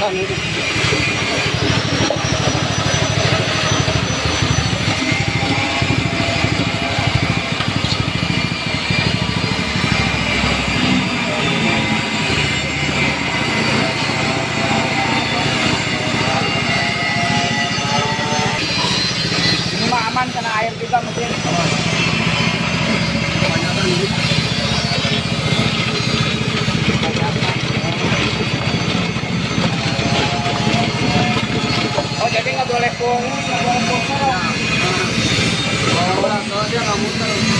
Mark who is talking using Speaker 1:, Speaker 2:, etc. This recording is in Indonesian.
Speaker 1: Aman kena air juga mesin. Oh jadi nggak boleh full, nggak boleh full. Kalau dia nggak muter.